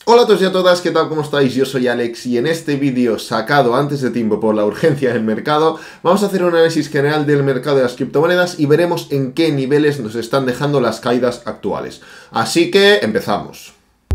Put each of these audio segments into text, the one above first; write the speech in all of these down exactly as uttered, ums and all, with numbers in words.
Hola a todos y a todas, ¿qué tal? ¿Cómo estáis? Yo soy Alex y en este vídeo sacado antes de tiempo por la urgencia del mercado vamos a hacer un análisis general del mercado de las criptomonedas y veremos en qué niveles nos están dejando las caídas actuales. Así que empezamos.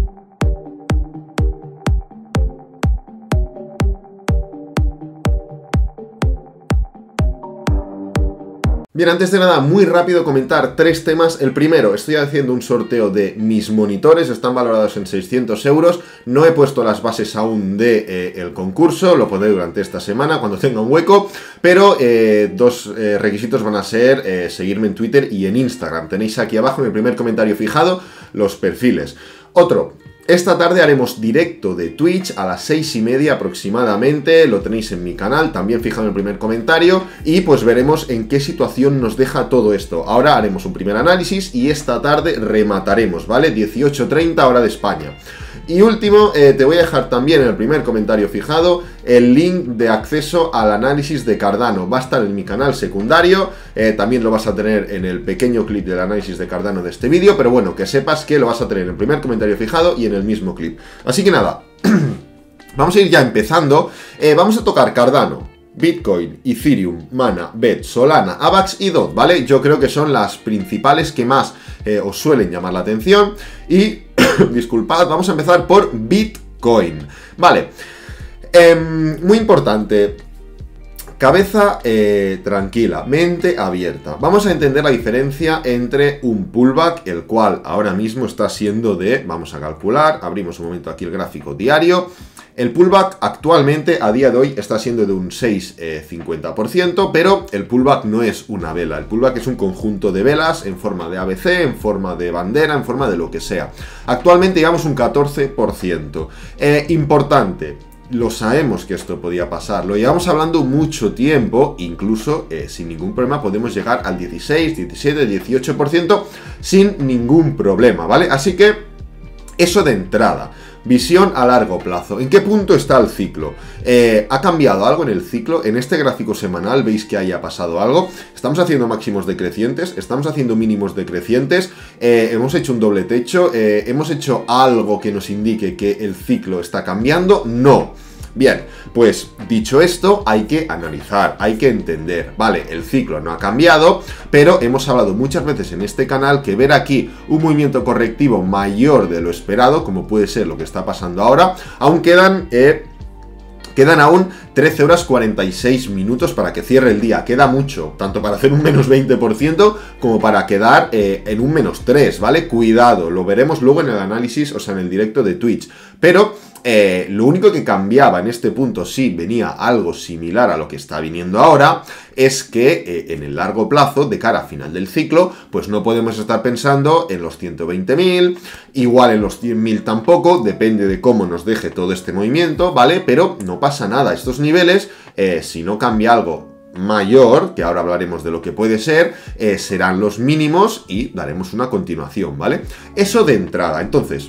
Bien, antes de nada, muy rápido comentar tres temas. El primero, estoy haciendo un sorteo de mis monitores, están valorados en seiscientos euros. No he puesto las bases aún del de, eh, concurso, lo pondré durante esta semana cuando tenga un hueco. Pero eh, dos eh, requisitos van a ser eh, seguirme en Twitter y en Instagram. Tenéis aquí abajo en el primer comentario fijado los perfiles. Otro. Esta tarde haremos directo de Twitch a las seis y media aproximadamente, lo tenéis en mi canal, también fijado en el primer comentario, y pues veremos en qué situación nos deja todo esto. Ahora haremos un primer análisis y esta tarde remataremos, ¿vale? dieciocho treinta hora de España. Y último, eh, te voy a dejar también en el primer comentario fijado el link de acceso al análisis de Cardano. Va a estar en mi canal secundario, eh, también lo vas a tener en el pequeño clip del análisis de Cardano de este vídeo, pero bueno, que sepas que lo vas a tener en el primer comentario fijado y en el mismo clip. Así que nada, vamos a ir ya empezando. Eh, vamos a tocar Cardano, Bitcoin, Ethereum, Mana, B E T, Solana, Avax y D O T, ¿vale? Yo creo que son las principales que más eh, os suelen llamar la atención. Y, disculpad, vamos a empezar por Bitcoin, ¿vale? Eh, muy importante, cabeza eh, tranquila, mente abierta. Vamos a entender la diferencia entre un pullback, el cual ahora mismo está siendo de, vamos a calcular, abrimos un momento aquí el gráfico diario. El pullback actualmente, a día de hoy, está siendo de un seis cincuenta por ciento, pero el pullback no es una vela. El pullback es un conjunto de velas en forma de A B C, en forma de bandera, en forma de lo que sea. Actualmente llevamos un catorce por ciento. Eh, importante, lo sabemos que esto podía pasar, lo llevamos hablando mucho tiempo, incluso eh, sin ningún problema podemos llegar al dieciséis, diecisiete, dieciocho por ciento sin ningún problema, ¿vale? Así que eso de entrada. Visión a largo plazo. ¿En qué punto está el ciclo? Eh, ¿Ha cambiado algo en el ciclo? En este gráfico semanal veis que haya pasado algo. Estamos haciendo máximos decrecientes, estamos haciendo mínimos decrecientes, eh, hemos hecho un doble techo, eh, hemos hecho algo que nos indique que el ciclo está cambiando. No. Bien, pues dicho esto, hay que analizar, hay que entender, vale, el ciclo no ha cambiado, pero hemos hablado muchas veces en este canal que ver aquí un movimiento correctivo mayor de lo esperado, como puede ser lo que está pasando ahora, aún quedan... Eh, Quedan aún trece horas cuarenta y seis minutos para que cierre el día. Queda mucho, tanto para hacer un menos veinte por ciento como para quedar eh, en un menos tres, ¿vale? Cuidado, lo veremos luego en el análisis, o sea, en el directo de Twitch. Pero eh, lo único que cambiaba en este punto, si venía algo similar a lo que está viniendo ahora, es que eh, en el largo plazo, de cara a final del ciclo, pues no podemos estar pensando en los ciento veinte mil, igual en los cien mil tampoco, depende de cómo nos deje todo este movimiento, ¿vale? Pero no pasa nada, estos niveles, eh, si no cambia algo mayor, que ahora hablaremos de lo que puede ser, eh, serán los mínimos y daremos una continuación, ¿vale? Eso de entrada. Entonces,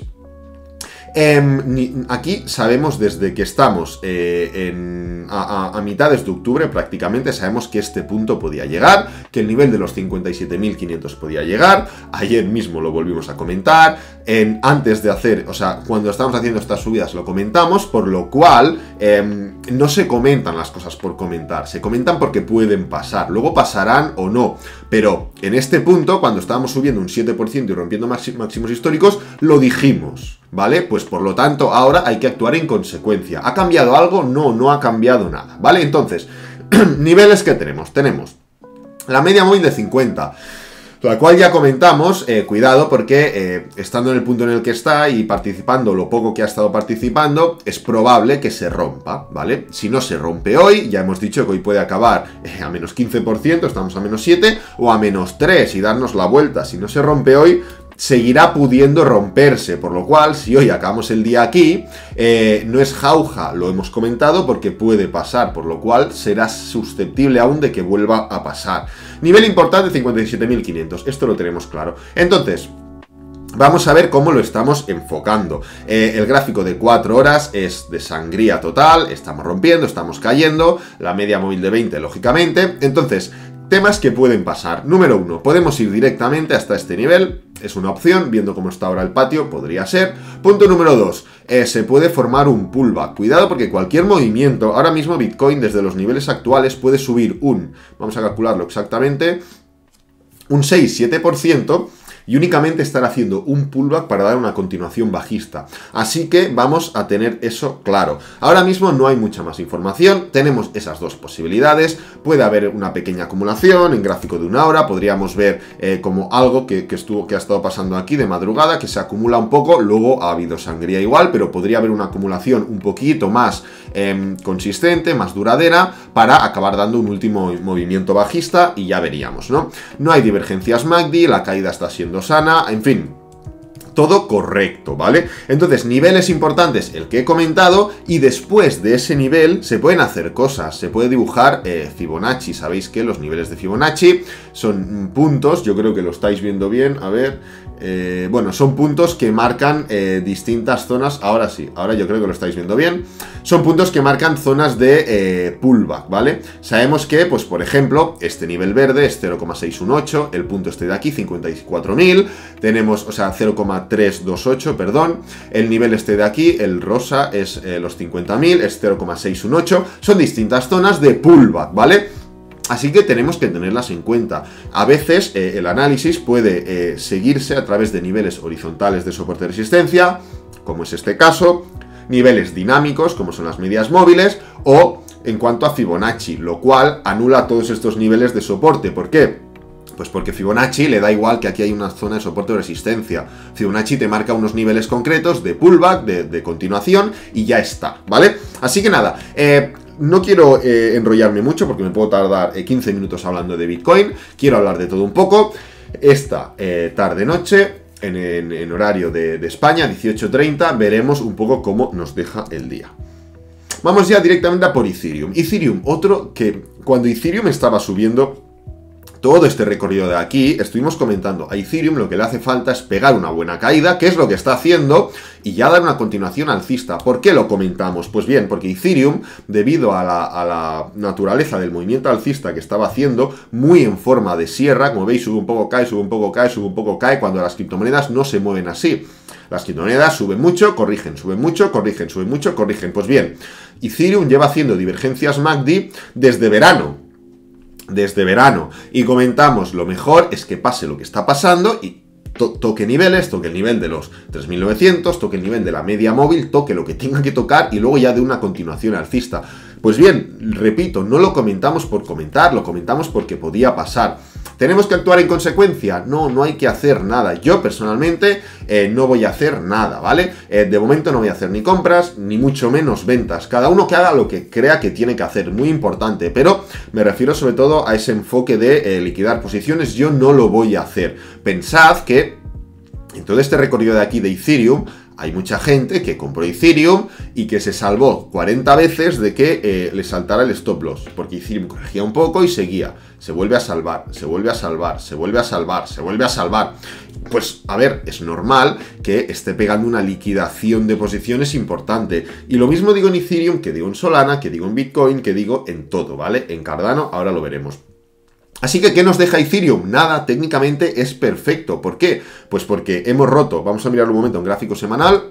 Eh, aquí sabemos desde que estamos eh, en, a, a, a mitades de octubre prácticamente, sabemos que este punto podía llegar, que el nivel de los cincuenta y siete mil quinientos podía llegar. Ayer mismo lo volvimos a comentar, en, antes de hacer, o sea, cuando estamos haciendo estas subidas lo comentamos, por lo cual eh, no se comentan las cosas por comentar, se comentan porque pueden pasar, luego pasarán o no, pero en este punto, cuando estábamos subiendo un siete por ciento y rompiendo máximos históricos, lo dijimos, ¿vale? Pues por lo tanto, ahora hay que actuar en consecuencia. ¿Ha cambiado algo? No, no ha cambiado nada, ¿vale? Entonces, niveles que tenemos. Tenemos la media móvil de cincuenta, la cual ya comentamos, eh, cuidado porque eh, estando en el punto en el que está y participando lo poco que ha estado participando, es probable que se rompa, ¿vale? Si no se rompe hoy, ya hemos dicho que hoy puede acabar eh, a menos quince por ciento, estamos a menos siete, o a menos tres y darnos la vuelta. Si no se rompe hoy, seguirá pudiendo romperse, por lo cual, si hoy acabamos el día aquí, eh, no es jauja, lo hemos comentado, porque puede pasar, por lo cual será susceptible aún de que vuelva a pasar. Nivel importante, cincuenta y siete mil quinientos, esto lo tenemos claro. Entonces, vamos a ver cómo lo estamos enfocando. Eh, el gráfico de cuatro horas es de sangría total, estamos rompiendo, estamos cayendo, la media móvil de veinte, lógicamente. Entonces, Temas que pueden pasar. Número uno, podemos ir directamente hasta este nivel. Es una opción, viendo cómo está ahora el patio, podría ser. Punto número dos, eh, se puede formar un pullback. Cuidado porque cualquier movimiento, ahora mismo Bitcoin desde los niveles actuales puede subir un, vamos a calcularlo exactamente, un seis siete por ciento. Y únicamente estar haciendo un pullback para dar una continuación bajista. Así que vamos a tener eso claro. Ahora mismo no hay mucha más información, tenemos esas dos posibilidades. Puede haber una pequeña acumulación en gráfico de una hora, podríamos ver eh, como algo que, que, estuvo, que ha estado pasando aquí de madrugada, que se acumula un poco, luego ha habido sangría igual, pero podría haber una acumulación un poquito más eh, consistente, más duradera, para acabar dando un último movimiento bajista y ya veríamos, ¿no? No hay divergencias M A C D, la caída está siendo sana, en fin, todo correcto, ¿vale? Entonces, niveles importantes, el que he comentado, y después de ese nivel se pueden hacer cosas, se puede dibujar eh, Fibonacci. Sabéis que los niveles de Fibonacci son puntos, yo creo que lo estáis viendo bien, a ver... Eh, bueno, son puntos que marcan eh, distintas zonas. Ahora sí, ahora yo creo que lo estáis viendo bien. Son puntos que marcan zonas de eh, pullback, ¿vale? Sabemos que, pues por ejemplo, este nivel verde es cero coma seiscientos dieciocho, el punto este de aquí, cincuenta y cuatro mil. Tenemos, o sea, cero coma trescientos veintiocho, perdón. El nivel este de aquí, el rosa, es eh, los cincuenta mil, es cero coma seiscientos dieciocho. Son distintas zonas de pullback, ¿vale? Así que tenemos que tenerlas en cuenta. A veces eh, el análisis puede eh, seguirse a través de niveles horizontales de soporte de resistencia, como es este caso, niveles dinámicos, como son las medias móviles, o en cuanto a Fibonacci, lo cual anula todos estos niveles de soporte. ¿Por qué? Pues porque Fibonacci le da igual que aquí hay una zona de soporte o resistencia. Fibonacci te marca unos niveles concretos de pullback, de, de continuación, y ya está, ¿vale? Así que nada, eh... no quiero eh, enrollarme mucho porque me puedo tardar eh, quince minutos hablando de Bitcoin. Quiero hablar de todo un poco. Esta eh, tarde-noche, en, en, en horario de, de España, dieciocho treinta, veremos un poco cómo nos deja el día. Vamos ya directamente a por Ethereum. Ethereum, otro que cuando Ethereum estaba subiendo... todo este recorrido de aquí, estuvimos comentando, a Ethereum lo que le hace falta es pegar una buena caída, que es lo que está haciendo, y ya dar una continuación alcista. ¿Por qué lo comentamos? Pues bien, porque Ethereum, debido a la, a la naturaleza del movimiento alcista que estaba haciendo, muy en forma de sierra, como veis, sube un poco, cae, sube un poco, cae, sube un poco, cae, cuando las criptomonedas no se mueven así. Las criptomonedas suben mucho, corrigen, suben mucho, corrigen, suben mucho, corrigen. Pues bien, Ethereum lleva haciendo divergencias M A C D desde verano. Desde verano, y comentamos, lo mejor es que pase lo que está pasando y to toque niveles, toque el nivel de los tres mil novecientos, toque el nivel de la media móvil, toque lo que tenga que tocar y luego ya de una continuación alcista. Pues bien, repito, no lo comentamos por comentar, lo comentamos porque podía pasar. ¿Tenemos que actuar en consecuencia? No, no hay que hacer nada. Yo personalmente eh, no voy a hacer nada, ¿vale? Eh, de momento no voy a hacer ni compras, ni mucho menos ventas. Cada uno que haga lo que crea que tiene que hacer, muy importante. Pero me refiero sobre todo a ese enfoque de eh, liquidar posiciones. Yo no lo voy a hacer. Pensad que en todo este recorrido de aquí de Ethereum, hay mucha gente que compró Ethereum y que se salvó cuarenta veces de que eh, le saltara el stop loss, porque Ethereum corregía un poco y seguía, se vuelve a salvar, se vuelve a salvar, se vuelve a salvar, se vuelve a salvar. Pues, a ver, es normal que esté pegando una liquidación de posiciones importante. Y lo mismo digo en Ethereum, que digo en Solana, que digo en Bitcoin, que digo en todo, ¿vale? En Cardano, ahora lo veremos. Así que, ¿qué nos deja Ethereum? Nada, técnicamente es perfecto. ¿Por qué? Pues porque hemos roto, vamos a mirar un momento en gráfico semanal,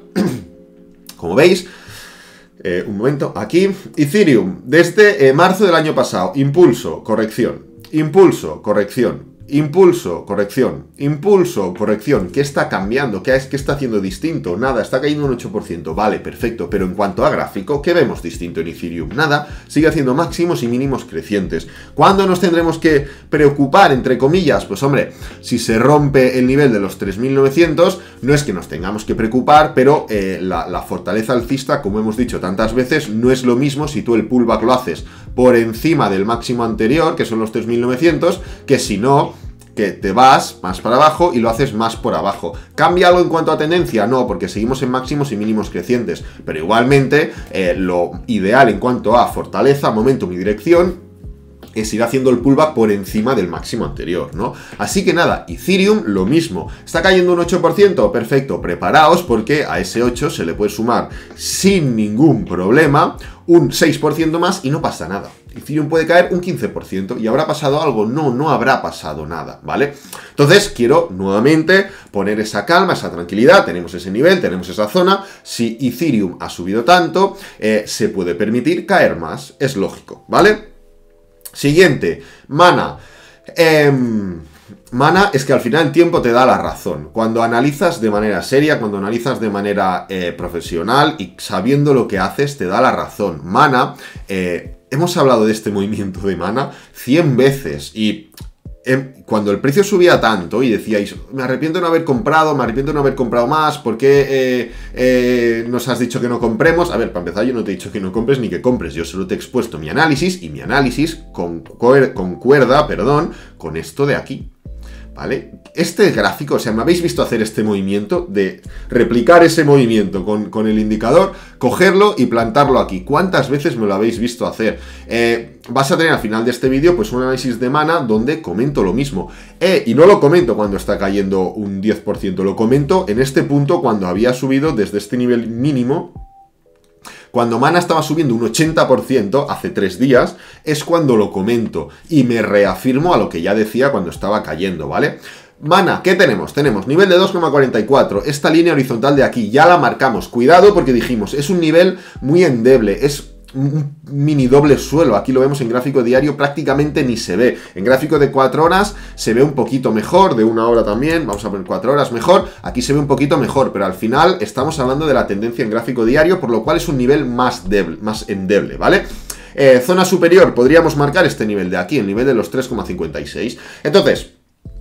como veis, eh, un momento, aquí, Ethereum, desde eh, marzo del año pasado, impulso, corrección, impulso, corrección, impulso, corrección, impulso, corrección. ¿Qué está cambiando? ¿Qué, es, ¿Qué está haciendo distinto? Nada, está cayendo un ocho por ciento. Vale, perfecto. Pero en cuanto a gráfico, ¿qué vemos distinto en Ethereum? Nada, sigue haciendo máximos y mínimos crecientes. ¿Cuándo nos tendremos que preocupar, entre comillas? Pues hombre, si se rompe el nivel de los tres mil novecientos, no es que nos tengamos que preocupar, pero eh, la, la fortaleza alcista, como hemos dicho tantas veces, no es lo mismo si tú el pullback lo haces por encima del máximo anterior, que son los tres mil novecientos, que si no, que te vas más para abajo y lo haces más por abajo. ¿Cambia algo en cuanto a tendencia? No, porque seguimos en máximos y mínimos crecientes, pero igualmente eh, lo ideal en cuanto a fortaleza, momentum y dirección es ir haciendo el pullback por encima del máximo anterior, ¿no? Así que nada, Ethereum lo mismo. ¿Está cayendo un ocho por ciento? Perfecto, preparaos porque a ese ocho se le puede sumar sin ningún problema un seis por ciento más y no pasa nada. Ethereum puede caer un quince por ciento y ¿habrá pasado algo? No, no habrá pasado nada, ¿vale? Entonces quiero nuevamente poner esa calma, esa tranquilidad, tenemos ese nivel, tenemos esa zona. Si Ethereum ha subido tanto, eh, se puede permitir caer más, es lógico, ¿vale? Siguiente, Mana. Eh, Mana es que al final el tiempo te da la razón. Cuando analizas de manera seria, cuando analizas de manera eh, profesional y sabiendo lo que haces, te da la razón. Mana, eh, hemos hablado de este movimiento de Mana cien veces y... cuando el precio subía tanto y decíais, me arrepiento de no haber comprado, me arrepiento de no haber comprado más, ¿por qué eh, eh, nos has dicho que no compremos? A ver, para empezar, yo no te he dicho que no compres ni que compres, yo solo te he expuesto mi análisis y mi análisis concuer- concuerda, perdón, con esto de aquí. ¿Vale? Este gráfico, o sea, me habéis visto hacer este movimiento de replicar ese movimiento con, con el indicador, cogerlo y plantarlo aquí. ¿Cuántas veces me lo habéis visto hacer? Eh, vas a tener al final de este vídeo pues un análisis de Mana donde comento lo mismo. Eh, y no lo comento cuando está cayendo un diez por ciento, lo comento en este punto cuando había subido desde este nivel mínimo. Cuando Mana estaba subiendo un ochenta por ciento hace tres días, es cuando lo comento y me reafirmo a lo que ya decía cuando estaba cayendo, ¿vale? Mana, ¿qué tenemos? Tenemos nivel de dos coma cuarenta y cuatro, esta línea horizontal de aquí, ya la marcamos, cuidado porque dijimos, es un nivel muy endeble, es un mini doble suelo, aquí lo vemos en gráfico diario, prácticamente ni se ve, en gráfico de cuatro horas se ve un poquito mejor, de una hora también, vamos a poner cuatro horas mejor, aquí se ve un poquito mejor, pero al final estamos hablando de la tendencia en gráfico diario, por lo cual es un nivel más débil, más endeble, ¿vale? Eh, zona superior, podríamos marcar este nivel de aquí, el nivel de los tres coma cincuenta y seis, entonces...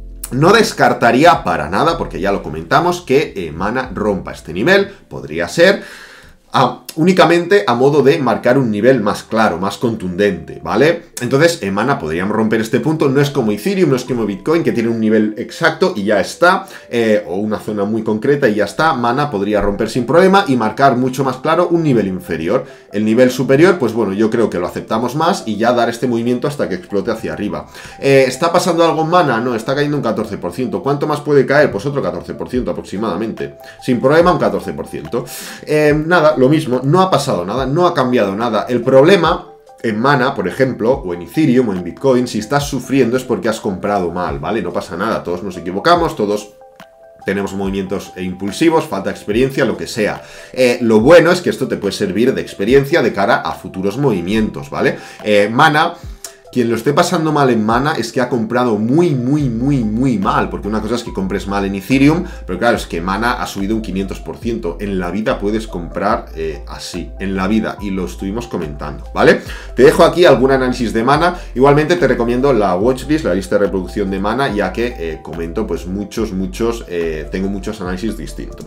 no descartaría para nada, porque ya lo comentamos, que eh, Mana rompa este nivel, podría ser... Ah, únicamente a modo de marcar un nivel más claro, más contundente, ¿vale? Entonces, en Mana podríamos romper este punto, no es como Ethereum, no es como Bitcoin, que tiene un nivel exacto y ya está, eh, o una zona muy concreta y ya está. Mana podría romper sin problema y marcar mucho más claro un nivel inferior. El nivel superior, pues bueno, yo creo que lo aceptamos más y ya dar este movimiento hasta que explote hacia arriba. Eh, ¿Está pasando algo en Mana? No, está cayendo un catorce por ciento. ¿Cuánto más puede caer? Pues otro catorce por ciento aproximadamente. Sin problema, un catorce por ciento. Eh, nada, lo mismo, no ha pasado nada, no ha cambiado nada. El problema en Mana, por ejemplo, o en Ethereum o en Bitcoin, si estás sufriendo es porque has comprado mal, ¿vale? No pasa nada, todos nos equivocamos, todos tenemos movimientos impulsivos, falta experiencia, lo que sea. Eh, lo bueno es que esto te puede servir de experiencia de cara a futuros movimientos, ¿vale? Eh, Mana... Quien lo esté pasando mal en Mana es que ha comprado muy, muy, muy, muy mal. Porque una cosa es que compres mal en Ethereum, pero claro, es que Mana ha subido un quinientos por ciento. En la vida puedes comprar eh, así, en la vida, y lo estuvimos comentando, ¿vale? Te dejo aquí algún análisis de Mana. Igualmente te recomiendo la watchlist, la lista de reproducción de Mana, ya que eh, comento pues muchos, muchos, eh, tengo muchos análisis distintos.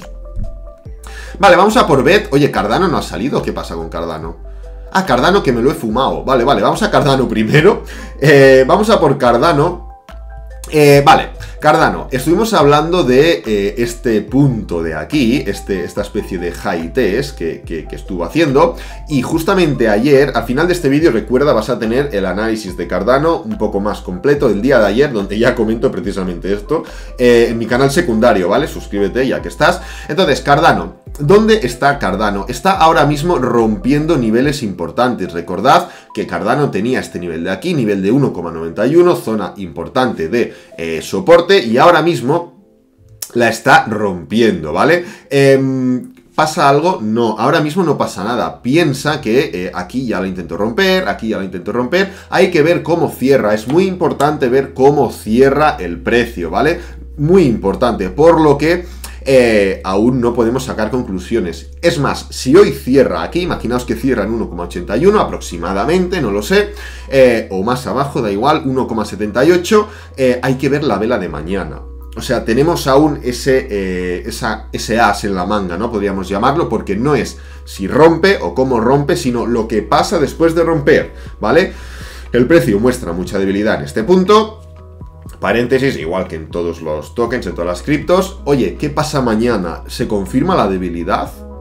Vale, vamos a por B E T. Oye, ¿Cardano no ha salido? ¿Qué pasa con Cardano? Ah, Cardano, que me lo he fumado. Vale, vale, vamos a Cardano primero. Eh, vamos a por Cardano. Eh, vale, Cardano. Estuvimos hablando de eh, este punto de aquí, este, esta especie de high test que, que, que estuvo haciendo. Y justamente ayer, al final de este vídeo, recuerda, vas a tener el análisis de Cardano un poco más completo del día de ayer, donde ya comento precisamente esto, eh, en mi canal secundario, ¿vale? Suscríbete ya que estás. Entonces, Cardano. ¿Dónde está Cardano? Está ahora mismo rompiendo niveles importantes. Recordad que Cardano tenía este nivel de aquí, nivel de uno coma noventa y uno, zona importante de eh, soporte, y ahora mismo la está rompiendo, ¿vale? Eh, ¿Pasa algo? No, ahora mismo no pasa nada. Piensa que eh, aquí ya la intento romper, aquí ya la intento romper. Hay que ver cómo cierra. Es muy importante ver cómo cierra el precio, ¿vale? Muy importante, por lo que... Eh, aún no podemos sacar conclusiones. Es más, si hoy cierra aquí, imaginaos que cierra en uno coma ochenta y uno aproximadamente, no lo sé, eh, o más abajo, da igual, uno coma setenta y ocho, eh, hay que ver la vela de mañana. O sea, tenemos aún ese, eh, esa, ese as en la manga, ¿no? Podríamos llamarlo, porque no es si rompe o cómo rompe, sino lo que pasa después de romper, ¿vale? El precio muestra mucha debilidad en este punto. Paréntesis, igual que en todos los tokens, en todas las criptos. Oye, ¿qué pasa mañana? ¿Se confirma la debilidad?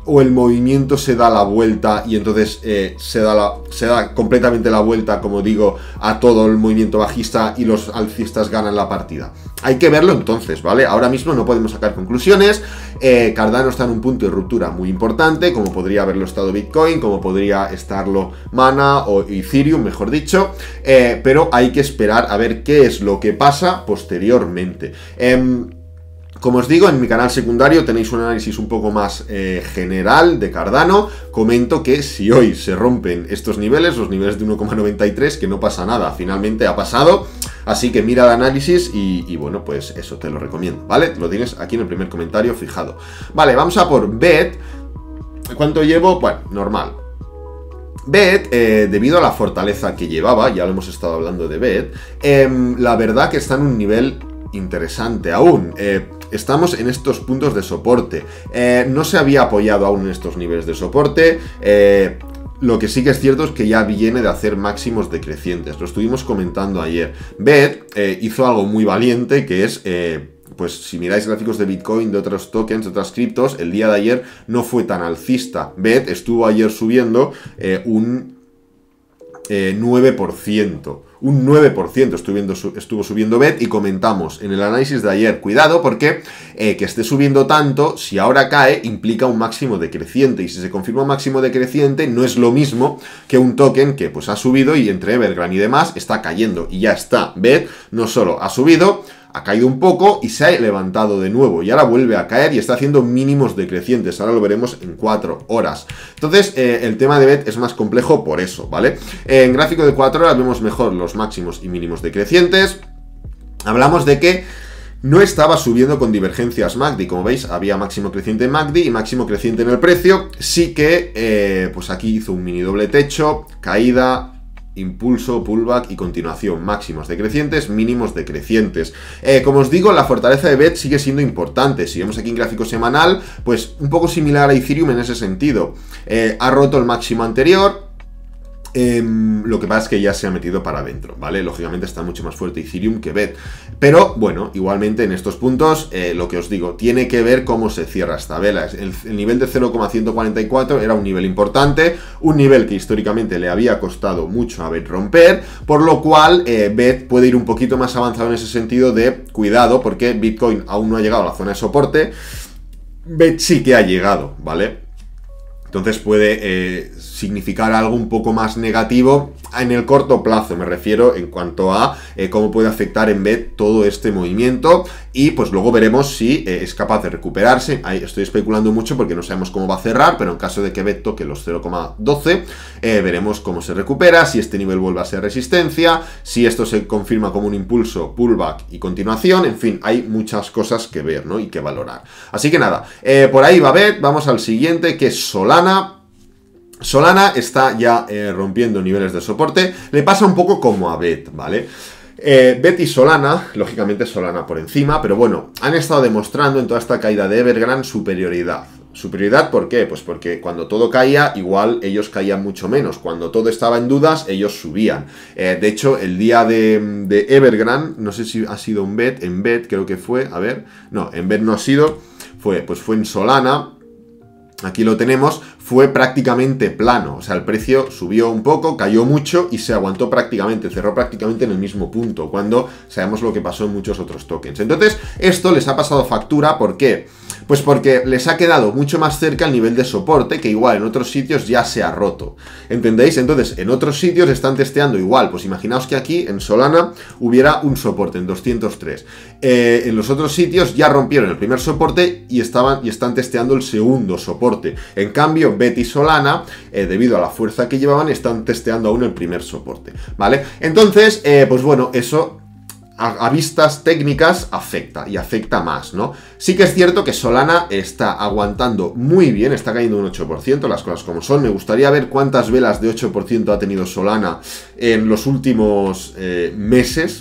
o el movimiento se da la vuelta y entonces eh, se, da la, se da completamente la vuelta, como digo, a todo el movimiento bajista y los alcistas ganan la partida. Hay que verlo entonces, ¿vale? Ahora mismo no podemos sacar conclusiones. eh, Cardano está en un punto de ruptura muy importante, como podría haberlo estado Bitcoin, como podría estarlo Mana o Ethereum, mejor dicho, eh, pero hay que esperar a ver qué es lo que pasa posteriormente. Eh, Como os digo, en mi canal secundario tenéis un análisis un poco más eh, general de Cardano. Comento que si hoy se rompen estos niveles, los niveles de uno coma noventa y tres, que no pasa nada, finalmente ha pasado. Así que mira el análisis y, y bueno, pues eso te lo recomiendo, ¿vale? Lo tienes aquí en el primer comentario fijado. Vale, vamos a por B E T. ¿Cuánto llevo? Bueno, normal. B E T, eh, debido a la fortaleza que llevaba, ya lo hemos estado hablando de B E T, eh, la verdad que está en un nivel interesante aún. Eh, estamos en estos puntos de soporte. Eh, no se había apoyado aún en estos niveles de soporte. Eh, lo que sí que es cierto es que ya viene de hacer máximos decrecientes. Lo estuvimos comentando ayer. B E T eh, hizo algo muy valiente, que es... Eh, pues si miráis gráficos de Bitcoin, de otros tokens, de otras criptos, el día de ayer no fue tan alcista. B E T estuvo ayer subiendo eh, un eh, nueve por ciento. Un nueve por ciento estuvo, estuvo subiendo B E T y comentamos en el análisis de ayer, cuidado porque eh, que esté subiendo tanto, si ahora cae, implica un máximo decreciente, y si se confirma un máximo decreciente no es lo mismo que un token que pues ha subido y entre Evergrande y demás está cayendo, y ya está. B E T no solo ha subido, ha caído un poco y se ha levantado de nuevo y ahora vuelve a caer y está haciendo mínimos decrecientes. Ahora lo veremos en cuatro horas. Entonces eh, el tema de B E T es más complejo por eso, ¿vale? Eh, en gráfico de cuatro horas vemos mejor los máximos y mínimos decrecientes. Hablamos de que no estaba subiendo con divergencias M A C D. Como veis, había máximo creciente en M A C D y máximo creciente en el precio. Sí que eh, pues aquí hizo un mini doble techo, caída, impulso, pullback y continuación, máximos decrecientes, mínimos decrecientes. Eh, como os digo, la fortaleza de B E T sigue siendo importante. Si vemos aquí en gráfico semanal, pues un poco similar a Ethereum en ese sentido. Eh, ha roto el máximo anterior. Eh, lo que pasa es que ya se ha metido para adentro, ¿vale? Lógicamente está mucho más fuerte Ethereum que B E T. Pero, bueno, igualmente en estos puntos, eh, lo que os digo, tiene que ver cómo se cierra esta vela. El, el nivel de cero coma ciento cuarenta y cuatro era un nivel importante, un nivel que históricamente le había costado mucho a B E T romper, por lo cual eh, B E T puede ir un poquito más avanzado en ese sentido de cuidado, porque Bitcoin aún no ha llegado a la zona de soporte. B E T sí que ha llegado, ¿vale? Entonces puede eh, significar algo un poco más negativo en el corto plazo, me refiero en cuanto a eh, cómo puede afectar en B E T todo este movimiento, y pues luego veremos si eh, es capaz de recuperarse. Ahí estoy especulando mucho porque no sabemos cómo va a cerrar, pero en caso de que B E T toque los cero coma doce, eh, veremos cómo se recupera, si este nivel vuelve a ser resistencia, si esto se confirma como un impulso, pullback y continuación. En fin, hay muchas cosas que ver, ¿no? Y que valorar. Así que nada, eh, por ahí va B E T. Vamos al siguiente, que es Solana. Solana está ya eh, rompiendo niveles de soporte. Le pasa un poco como a B E T, ¿vale? Eh, B E T y Solana, lógicamente Solana por encima, pero bueno, han estado demostrando en toda esta caída de Evergrande superioridad. ¿Superioridad por qué? Pues porque cuando todo caía, igual ellos caían mucho menos. Cuando todo estaba en dudas, ellos subían. Eh, de hecho, el día de, de Evergrande, no sé si ha sido en B E T, en B E T creo que fue, a ver, no, en B E T no ha sido, fue, pues fue en Solana. Aquí lo tenemos, fue prácticamente plano, o sea, el precio subió un poco, cayó mucho y se aguantó prácticamente, cerró prácticamente en el mismo punto, cuando sabemos lo que pasó en muchos otros tokens. Entonces, esto les ha pasado factura, ¿por qué? Pues porque les ha quedado mucho más cerca el nivel de soporte, que igual en otros sitios ya se ha roto, ¿entendéis? Entonces, en otros sitios están testeando igual, pues imaginaos que aquí, en Solana, hubiera un soporte en doscientos tres. Eh, en los otros sitios ya rompieron el primer soporte y, estaban, y están testeando el segundo soporte. En cambio, B E T y Solana, eh, debido a la fuerza que llevaban, están testeando aún el primer soporte, ¿vale? Entonces, eh, pues bueno, eso a, a vistas técnicas afecta, y afecta más, ¿no? Sí que es cierto que Solana está aguantando muy bien, está cayendo un ocho por ciento, las cosas como son. Me gustaría ver cuántas velas de ocho por ciento ha tenido Solana en los últimos eh, meses.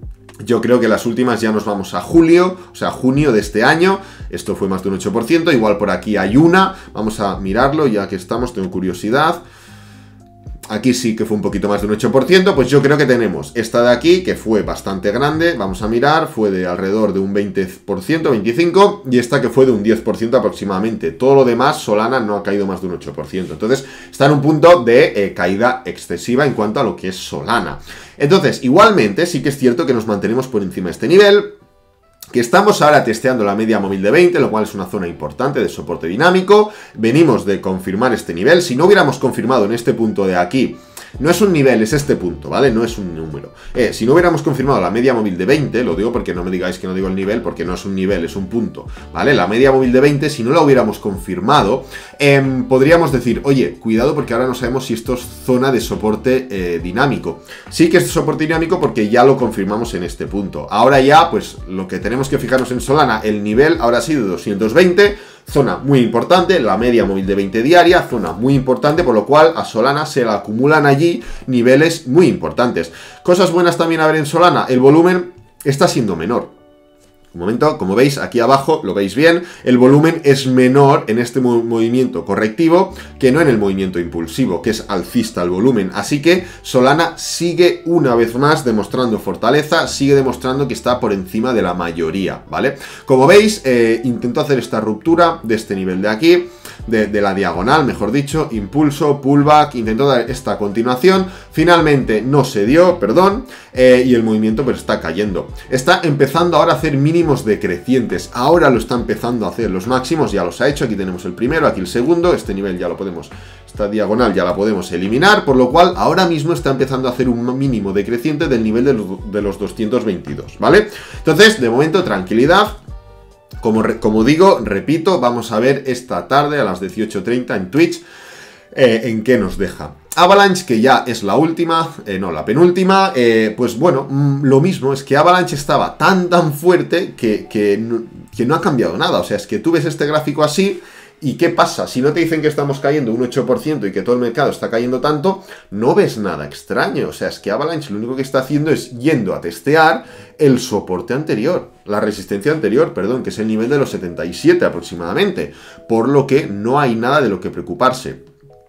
Yo creo que las últimas ya nos vamos a julio, o sea, junio de este año. Esto fue más de un ocho por ciento. Igual por aquí hay una. Vamos a mirarlo ya que estamos, tengo curiosidad. aquí sí que fue un poquito más de un ocho por ciento, pues yo creo que tenemos esta de aquí, que fue bastante grande, vamos a mirar, fue de alrededor de un veinte por ciento, veinticinco por ciento, y esta que fue de un diez por ciento aproximadamente. Todo lo demás, Solana no ha caído más de un ocho por ciento. Entonces, está en un punto de eh, caída excesiva en cuanto a lo que es Solana. Entonces, igualmente, sí que es cierto que nos mantenemos por encima de este nivel, que estamos ahora testeando la media móvil de veinte, lo cual es una zona importante de soporte dinámico. Venimos de confirmar este nivel. Si no hubiéramos confirmado en este punto de aquí, no es un nivel, es este punto, ¿vale? No es un número. Eh, si no hubiéramos confirmado la media móvil de veinte, lo digo porque no me digáis que no digo el nivel, porque no es un nivel, es un punto, ¿vale? La media móvil de veinte, si no la hubiéramos confirmado, eh, podríamos decir, oye, cuidado porque ahora no sabemos si esto es zona de soporte eh, dinámico. Sí que es soporte dinámico porque ya lo confirmamos en este punto. Ahora ya, pues, lo que tenemos que fijarnos en Solana, el nivel ahora ha sido doscientos veinte, zona muy importante, la media móvil de veinte diaria, zona muy importante, por lo cual a Solana se la acumulan allí niveles muy importantes. Cosas buenas también a ver en Solana, el volumen está siendo menor. Un momento, como veis aquí abajo, lo veis bien, el volumen es menor en este movimiento correctivo que no en el movimiento impulsivo, que es alcista el volumen. Así que Solana sigue una vez más demostrando fortaleza, sigue demostrando que está por encima de la mayoría, ¿vale? Como veis, eh, intento hacer esta ruptura de este nivel de aquí, de, de la diagonal, mejor dicho, impulso, pullback, intento dar esta continuación, finalmente no se dio, perdón, eh, y el movimiento pues está cayendo. Está empezando ahora a hacer mínimos decrecientes, ahora lo está empezando a hacer, los máximos ya los ha hecho, aquí tenemos el primero, aquí el segundo, este nivel ya lo podemos, esta diagonal ya la podemos eliminar, por lo cual ahora mismo está empezando a hacer un mínimo decreciente del nivel de los, de los doscientos veintidós, ¿vale? Entonces, de momento, tranquilidad. Como, como digo, repito, vamos a ver esta tarde a las dieciocho treinta en Twitch eh, en qué nos deja. Avalanche, que ya es la última, eh, no, la penúltima, eh, pues bueno, mmm, lo mismo, es que Avalanche estaba tan tan fuerte que, que, no, que no ha cambiado nada. O sea, es que tú ves este gráfico así, ¿y qué pasa? Si no te dicen que estamos cayendo un ocho por ciento y que todo el mercado está cayendo tanto, no ves nada extraño. O sea, es que Avalanche lo único que está haciendo es yendo a testear el soporte anterior, la resistencia anterior, perdón, que es el nivel de los setenta y siete aproximadamente, por lo que no hay nada de lo que preocuparse.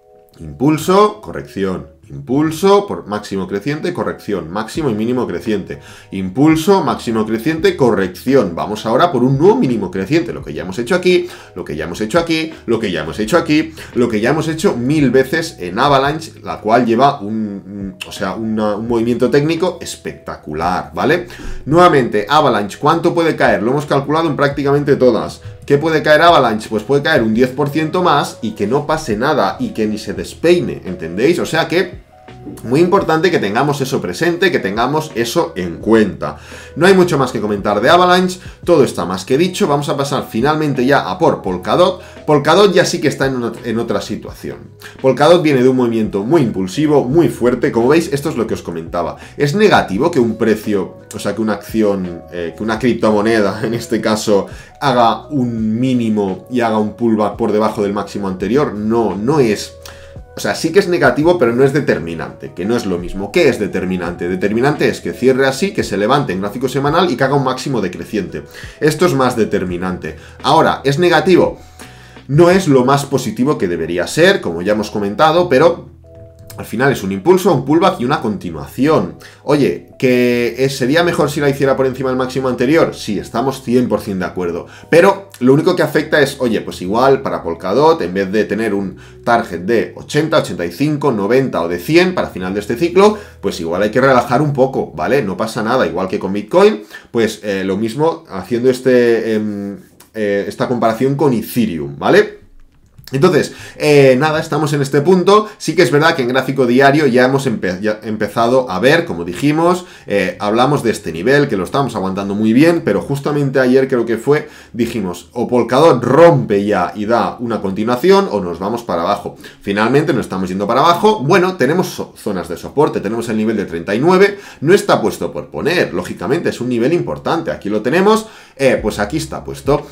Impulso, corrección, impulso, por máximo creciente, corrección, máximo y mínimo creciente, impulso, máximo creciente, corrección. Vamos ahora por un nuevo mínimo creciente, lo que ya hemos hecho aquí, lo que ya hemos hecho aquí, lo que ya hemos hecho aquí, lo que ya hemos hecho mil veces en Avalanche, la cual lleva un, o sea, una, un movimiento técnico espectacular, ¿vale? Nuevamente, Avalanche, ¿cuánto puede caer? Lo hemos calculado en prácticamente todas. ¿Qué puede caer Avalanche? Pues puede caer un diez por ciento más y que no pase nada y que ni se despeine, ¿entendéis? O sea que muy importante que tengamos eso presente, que tengamos eso en cuenta. No hay mucho más que comentar de Avalanche, todo está más que dicho. Vamos a pasar finalmente ya a por Polkadot. Polkadot ya sí que está en, una, en otra situación. Polkadot viene de un movimiento muy impulsivo, muy fuerte. Como veis, esto es lo que os comentaba. Es negativo que un precio, o sea, que una acción, eh, que una criptomoneda, en este caso, haga un mínimo y haga un pullback por debajo del máximo anterior. No, no es... O sea, sí que es negativo, pero no es determinante, que no es lo mismo. ¿Qué es determinante? Determinante es que cierre así, que se levante en gráfico semanal y que haga un máximo decreciente. Esto es más determinante. Ahora, ¿es negativo? No es lo más positivo que debería ser, como ya hemos comentado, pero al final es un impulso, un pullback y una continuación. Oye, ¿que sería mejor si la hiciera por encima del máximo anterior? Sí, estamos cien por ciento de acuerdo. Pero lo único que afecta es, oye, pues igual para Polkadot, en vez de tener un target de ochenta, ochenta y cinco, noventa o de cien para final de este ciclo, pues igual hay que relajar un poco, ¿vale? No pasa nada, igual que con Bitcoin, pues eh, lo mismo haciendo este, eh, eh, esta comparación con Ethereum, ¿vale? Entonces, eh, nada, estamos en este punto. Sí que es verdad que en gráfico diario ya hemos empe ya empezado a ver, como dijimos, eh, hablamos de este nivel, que lo estamos aguantando muy bien, pero justamente ayer creo que fue, dijimos, o Polkadot rompe ya y da una continuación, o nos vamos para abajo. Finalmente nos estamos yendo para abajo. Bueno, tenemos so zonas de soporte, tenemos el nivel de treinta y nueve, no está puesto por poner, lógicamente es un nivel importante, aquí lo tenemos, eh, pues aquí está puesto.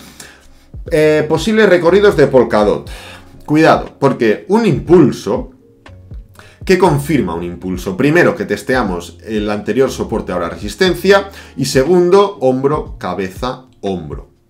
Eh, posibles recorridos de Polkadot. Cuidado, porque un impulso, ¿qué confirma un impulso? Primero, que testeamos el anterior soporte, ahora resistencia, y segundo, hombro, cabeza, hombro,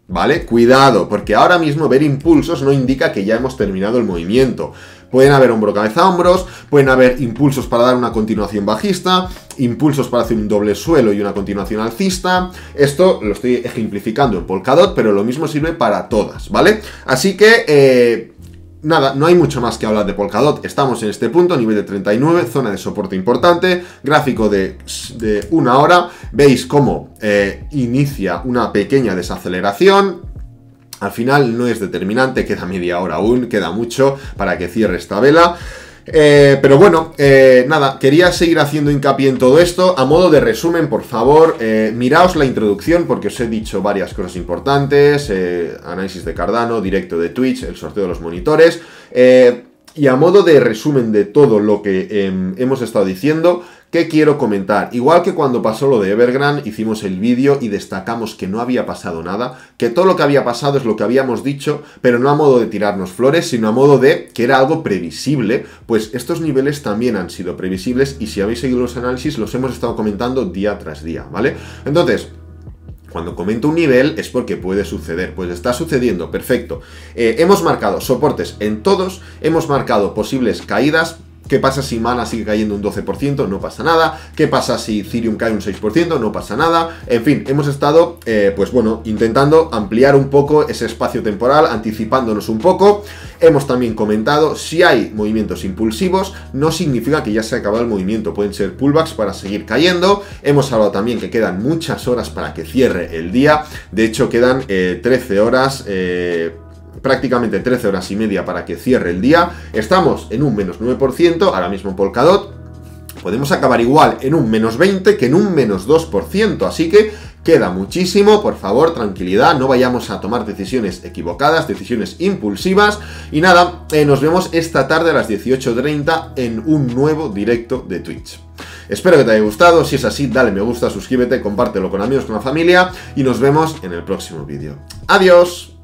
¿vale? Cuidado, porque ahora mismo ver impulsos no indica que ya hemos terminado el movimiento. Pueden haber hombro, cabeza, hombros, pueden haber impulsos para dar una continuación bajista, impulsos para hacer un doble suelo y una continuación alcista. Esto lo estoy ejemplificando en Polkadot, pero lo mismo sirve para todas, ¿vale? Así que, eh, nada, no hay mucho más que hablar de Polkadot. Estamos en este punto, nivel de treinta y nueve, zona de soporte importante, gráfico de, de una hora. Veis cómo eh, inicia una pequeña desaceleración. Al final no es determinante, queda media hora aún, queda mucho para que cierre esta vela. Eh, pero bueno, eh, nada, quería seguir haciendo hincapié en todo esto. A modo de resumen, por favor, eh, miraos la introducción porque os he dicho varias cosas importantes. Eh, análisis de Cardano, directo de Twitch, el sorteo de los monitores. Eh, y a modo de resumen de todo lo que eh, hemos estado diciendo, ¿qué quiero comentar? Igual que cuando pasó lo de Evergrande, hicimos el vídeo y destacamos que no había pasado nada, que todo lo que había pasado es lo que habíamos dicho, pero no a modo de tirarnos flores, sino a modo de que era algo previsible, pues estos niveles también han sido previsibles y si habéis seguido los análisis los hemos estado comentando día tras día, ¿vale? Entonces, cuando comento un nivel es porque puede suceder, pues está sucediendo, perfecto. Eh, hemos marcado soportes en todos, hemos marcado posibles caídas. ¿Qué pasa si Mana sigue cayendo un doce por ciento? No pasa nada. ¿Qué pasa si Ethereum cae un seis por ciento? No pasa nada. En fin, hemos estado, eh, pues bueno, intentando ampliar un poco ese espacio temporal, anticipándonos un poco. Hemos también comentado, si hay movimientos impulsivos, no significa que ya se ha acabado el movimiento. Pueden ser pullbacks para seguir cayendo. Hemos hablado también que quedan muchas horas para que cierre el día. De hecho, quedan eh, trece horas... Eh, prácticamente trece horas y media para que cierre el día. Estamos en un menos nueve por ciento, ahora mismo en Polkadot. Podemos acabar igual en un menos veinte que en un menos dos por ciento, así que queda muchísimo. Por favor, tranquilidad, no vayamos a tomar decisiones equivocadas, decisiones impulsivas. Y nada, eh, nos vemos esta tarde a las dieciocho treinta en un nuevo directo de Twitch. Espero que te haya gustado, si es así, dale me gusta, suscríbete, compártelo con amigos, con la familia y nos vemos en el próximo vídeo. ¡Adiós!